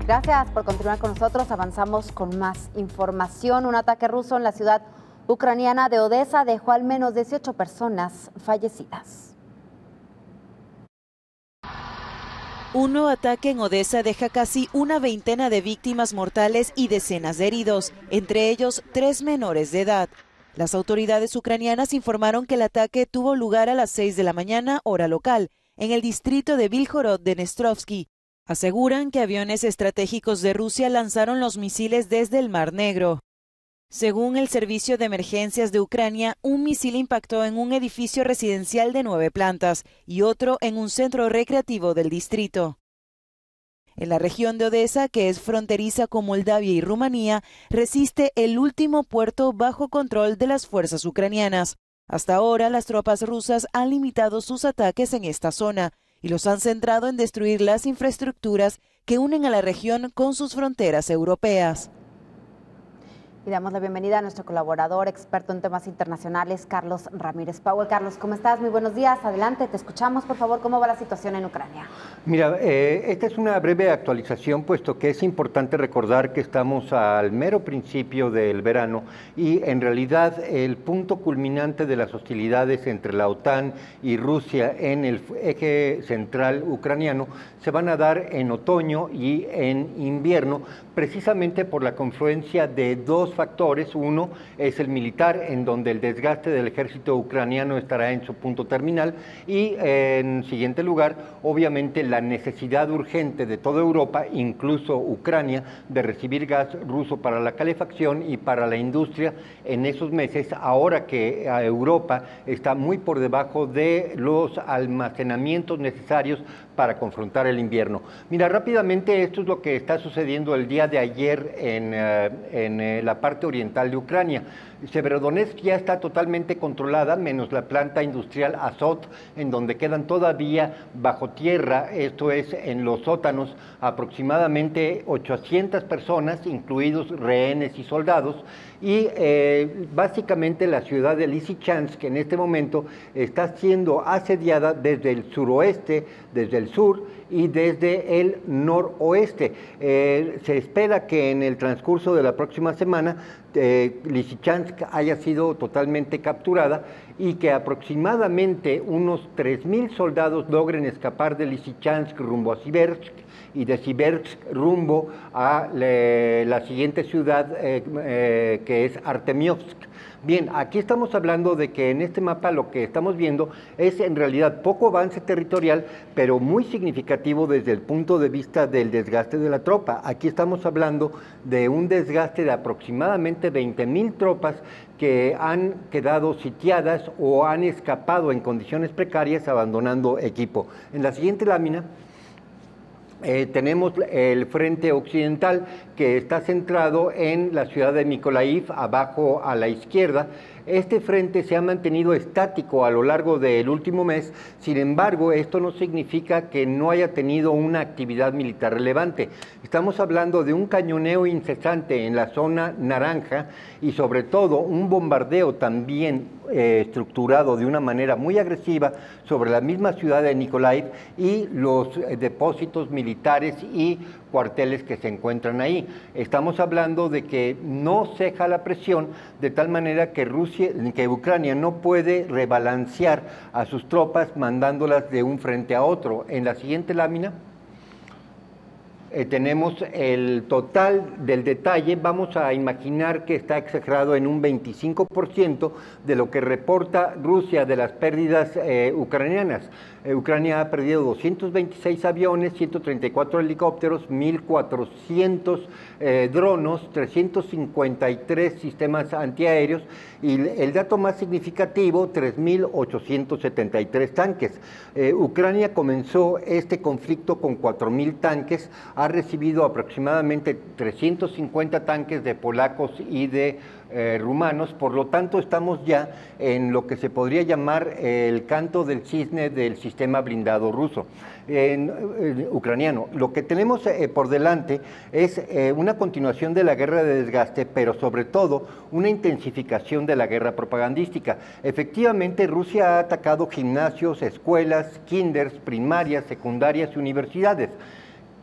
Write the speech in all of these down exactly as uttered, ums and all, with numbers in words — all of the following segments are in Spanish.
Gracias por continuar con nosotros. Avanzamos con más información. Un ataque ruso en la ciudad ucraniana de Odesa dejó al menos dieciocho personas fallecidas. Un nuevo ataque en Odesa deja casi una veintena de víctimas mortales y decenas de heridos, entre ellos tres menores de edad. Las autoridades ucranianas informaron que el ataque tuvo lugar a las seis de la mañana, hora local, en el distrito de Bilhorod-Dnestrovsky. Aseguran que aviones estratégicos de Rusia lanzaron los misiles desde el Mar Negro. Según el Servicio de Emergencias de Ucrania, un misil impactó en un edificio residencial de nueve plantas y otro en un centro recreativo del distrito. En la región de Odesa, que es fronteriza con Moldavia y Rumanía, resiste el último puerto bajo control de las fuerzas ucranianas. Hasta ahora, las tropas rusas han limitado sus ataques en esta zona y los han centrado en destruir las infraestructuras que unen a la región con sus fronteras europeas. Y damos la bienvenida a nuestro colaborador, experto en temas internacionales, Carlos Ramírez Powell. Carlos, ¿cómo estás? Muy buenos días. Adelante, te escuchamos. Por favor, ¿cómo va la situación en Ucrania? Mira, eh, esta es una breve actualización, puesto que es importante recordar que estamos al mero principio del verano y en realidad el punto culminante de las hostilidades entre la OTAN y Rusia en el eje central ucraniano se van a dar en otoño y en invierno, precisamente por la confluencia de dos factores. Uno es el militar, en donde el desgaste del ejército ucraniano estará en su punto terminal, y en siguiente lugar, obviamente, la necesidad urgente de toda Europa, incluso Ucrania, de recibir gas ruso para la calefacción y para la industria en esos meses, ahora que Europa está muy por debajo de los almacenamientos necesarios para confrontar el invierno. Mira, rápidamente, esto es lo que está sucediendo el día de ayer en, uh, en uh, la parte oriental de Ucrania. Severodonetsk ya está totalmente controlada, menos la planta industrial Azot, en donde quedan todavía bajo tierra, esto es, en los sótanos, aproximadamente ochocientas personas, incluidos rehenes y soldados, y eh, básicamente la ciudad de Lysychansk en este momento está siendo asediada desde el suroeste, desde el sur y desde el noroeste. Eh, se espera que en el transcurso de la próxima semana eh, Lysychansk haya sido totalmente capturada y que aproximadamente unos tres mil soldados logren escapar de Lysychansk rumbo a Siversk y de Siversk rumbo a le, la siguiente ciudad eh, eh, que es Artemiovsk. Bien, aquí estamos hablando de que en este mapa lo que estamos viendo es en realidad poco avance territorial, pero muy significativo desde el punto de vista del desgaste de la tropa. Aquí estamos hablando de un desgaste de aproximadamente veinte mil tropas que han quedado sitiadas o han escapado en condiciones precarias abandonando equipo. En la siguiente lámina Eh, tenemos el frente occidental, que está centrado en la ciudad de Mykolaiv, abajo a la izquierda. Este frente se ha mantenido estático a lo largo del último mes. Sin embargo, esto no significa que no haya tenido una actividad militar relevante. Estamos hablando de un cañoneo incesante en la zona naranja y sobre todo un bombardeo también eh, estructurado de una manera muy agresiva sobre la misma ciudad de Mykolaiv y los eh, depósitos militares y cuarteles que se encuentran ahí. Estamos hablando de que no ceja la presión, de tal manera que Rusia, que Ucrania no puede rebalancear a sus tropas mandándolas de un frente a otro. En la siguiente lámina eh, tenemos el total del detalle. Vamos a imaginar que está exagerado en un veinticinco por ciento de lo que reporta Rusia de las pérdidas eh, ucranianas. Eh, Ucrania ha perdido doscientos veintiséis aviones, ciento treinta y cuatro helicópteros, mil cuatrocientos eh, dronos, trescientos cincuenta y tres sistemas antiaéreos y el dato más significativo, tres mil ochocientos setenta y tres tanques. Eh, Ucrania comenzó este conflicto con cuatro mil tanques, ha recibido aproximadamente trescientos cincuenta tanques de polacos y de Eh, rumanos, por lo tanto estamos ya en lo que se podría llamar el canto del cisne del sistema blindado ruso, en, en, ucraniano. Lo que tenemos eh, por delante es eh, una continuación de la guerra de desgaste, pero sobre todo una intensificación de la guerra propagandística. Efectivamente, Rusia ha atacado gimnasios, escuelas, kinders, primarias, secundarias y universidades.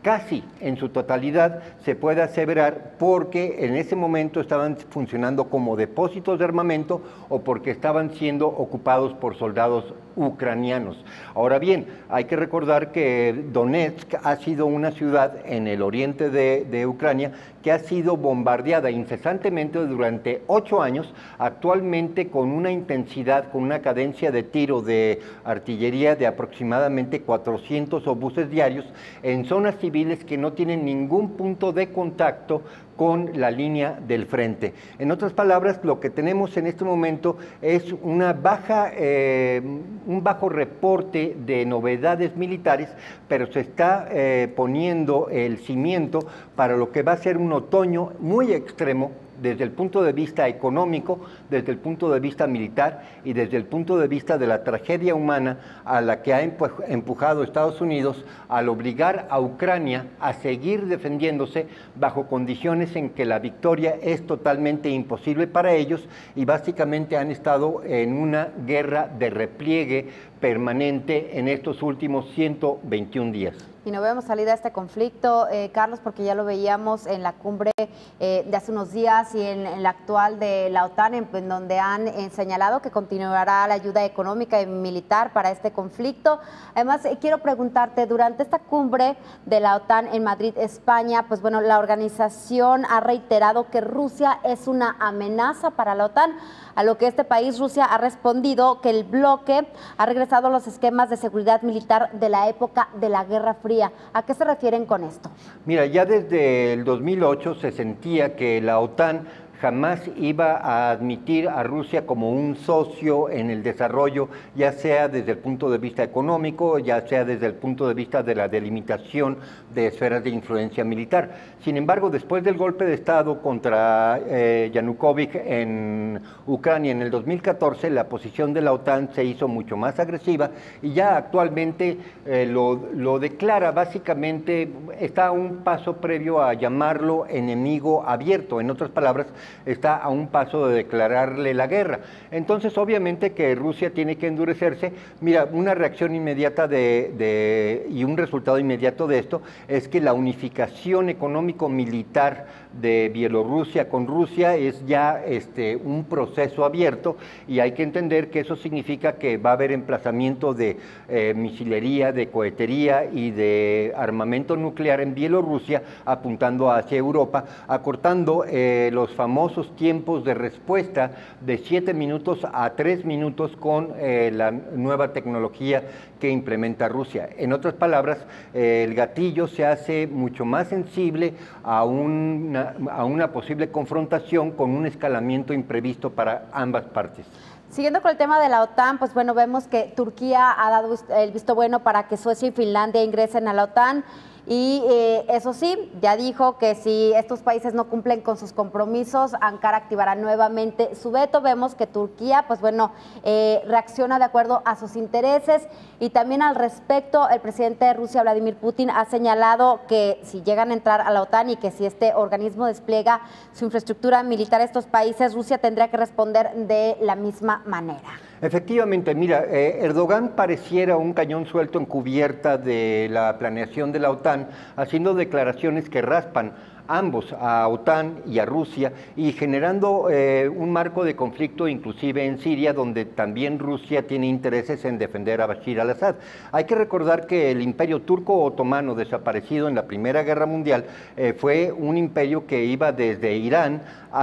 casi en su totalidad se puede aseverar porque en ese momento estaban funcionando como depósitos de armamento o porque estaban siendo ocupados por soldados ucranianos. Ahora bien, hay que recordar que Donetsk ha sido una ciudad en el oriente de, de Ucrania que ha sido bombardeada incesantemente durante ocho años, actualmente con una intensidad, con una cadencia de tiro de artillería de aproximadamente cuatrocientos obuses diarios en zonas civiles que no tienen ningún punto de contacto con la línea del frente. En otras palabras, lo que tenemos en este momento es una baja, eh, un bajo reporte de novedades militares, pero se está eh, poniendo el cimiento para lo que va a ser un otoño muy extremo desde el punto de vista económico, desde el punto de vista militar y desde el punto de vista de la tragedia humana a la que ha empujado Estados Unidos al obligar a Ucrania a seguir defendiéndose bajo condiciones en que la victoria es totalmente imposible para ellos y básicamente han estado en una guerra de repliegue permanente en estos últimos ciento veintiún días. Y no vemos salida a este conflicto, eh, Carlos, porque ya lo veíamos en la cumbre eh, de hace unos días y en, en la actual de la OTAN, en, en donde han eh, señalado que continuará la ayuda económica y militar para este conflicto. Además, eh, quiero preguntarte, durante esta cumbre de la OTAN en Madrid, España, pues bueno, la organización ha reiterado que Rusia es una amenaza para la OTAN, a lo que este país, Rusia, ha respondido que el bloque ha regresado a los esquemas de seguridad militar de la época de la Guerra Fría. ¿A qué se refieren con esto? Mira, ya desde el dos mil ocho se sentía que la OTAN jamás iba a admitir a Rusia como un socio en el desarrollo, ya sea desde el punto de vista económico, ya sea desde el punto de vista de la delimitación de esferas de influencia militar. Sin embargo, después del golpe de Estado contra eh, Yanukovych en Ucrania en el dos mil catorce, la posición de la OTAN se hizo mucho más agresiva y ya actualmente eh, lo, lo declara básicamente, está a un paso previo a llamarlo enemigo abierto. En otras palabras, está a un paso de declararle la guerra. Entonces, obviamente que Rusia tiene que endurecerse. Mira, una reacción inmediata de, de, y un resultado inmediato de esto es que la unificación económico-militar de Bielorrusia con Rusia es ya este, un proceso abierto y hay que entender que eso significa que va a haber emplazamiento de eh, misilería, de cohetería y de armamento nuclear en Bielorrusia apuntando hacia Europa, acortando eh, los famosos tiempos de respuesta de siete minutos a tres minutos con eh, la nueva tecnología que implementa Rusia. En otras palabras, eh, el gatillo se hace mucho más sensible a una, a una posible confrontación con un escalamiento imprevisto para ambas partes. Siguiendo con el tema de la OTAN, pues bueno, vemos que Turquía ha dado el visto bueno para que Suecia y Finlandia ingresen a la OTAN. Y eh, eso sí, ya dijo que si estos países no cumplen con sus compromisos, Ankara activará nuevamente su veto. Vemos que Turquía, pues bueno, eh, reacciona de acuerdo a sus intereses. Y también al respecto, el presidente de Rusia, Vladimir Putin, ha señalado que si llegan a entrar a la OTAN y que si este organismo despliega su infraestructura militar a estos países, Rusia tendría que responder de la misma manera. Efectivamente, mira, eh, Erdogan pareciera un cañón suelto en cubierta de la planeación de la OTAN, haciendo declaraciones que raspan ambos, a OTAN y a Rusia, y generando eh, un marco de conflicto inclusive en Siria, donde también Rusia tiene intereses en defender a Bashir al-Assad. Hay que recordar que el imperio turco-otomano, desaparecido en la Primera Guerra Mundial, eh, fue un imperio que iba desde Irán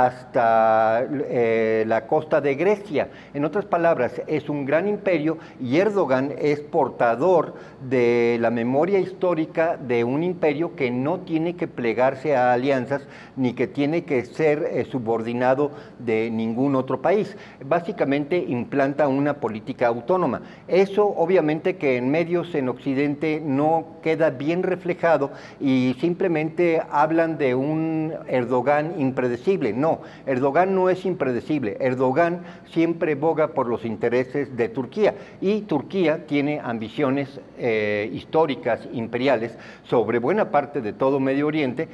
hasta eh, la costa de Grecia. En otras palabras, es un gran imperio y Erdogan es portador de la memoria histórica de un imperio que no tiene que plegarse a alianzas ni que tiene que ser eh, subordinado de ningún otro país. Básicamente implanta una política autónoma. Eso obviamente que en medios en Occidente no queda bien reflejado y simplemente hablan de un Erdogan impredecible. No, Erdogan no es impredecible. Erdogan siempre boga por los intereses de Turquía y Turquía tiene ambiciones eh, históricas, imperiales, sobre buena parte de todo Medio Oriente e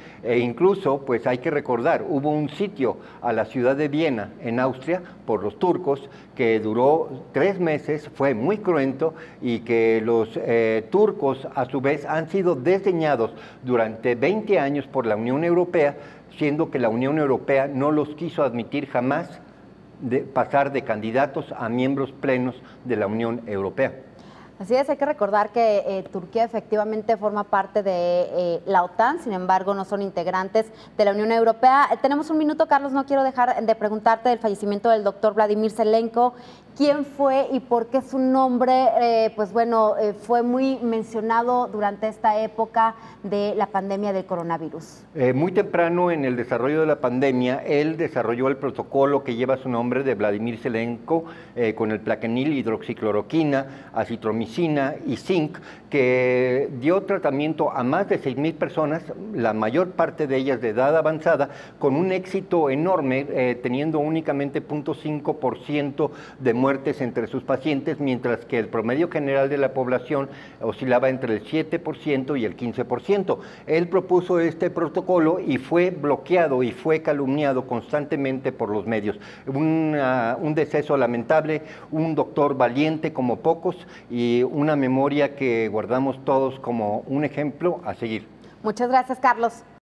incluso, pues hay que recordar, hubo un sitio a la ciudad de Viena, en Austria, por los turcos, que duró tres meses, fue muy cruento, y que los eh, turcos, a su vez, han sido desdeñados durante veinte años por la Unión Europea, siendo que la Unión Europea no los quiso admitir jamás de pasar de candidatos a miembros plenos de la Unión Europea. Así es, hay que recordar que eh, Turquía efectivamente forma parte de eh, la OTAN, sin embargo no son integrantes de la Unión Europea. Eh, tenemos un minuto, Carlos, no quiero dejar de preguntarte del fallecimiento del doctor Vladimir Zelenko. ¿Quién fue y por qué su nombre, eh, pues bueno, eh, fue muy mencionado durante esta época de la pandemia del coronavirus? Eh, muy temprano en el desarrollo de la pandemia, él desarrolló el protocolo que lleva su nombre de Vladimir Zelenko, eh, con el plaquenil, hidroxicloroquina, acitromicina y zinc, que dio tratamiento a más de seis mil personas, la mayor parte de ellas de edad avanzada, con un éxito enorme, eh, teniendo únicamente cero punto cinco por ciento de muertes entre sus pacientes, mientras que el promedio general de la población oscilaba entre el siete por ciento y el quince por ciento. Él propuso este protocolo y fue bloqueado y fue calumniado constantemente por los medios. Un, uh, un deceso lamentable, un doctor valiente como pocos y una memoria que guardamos todos como un ejemplo a seguir. Muchas gracias, Carlos.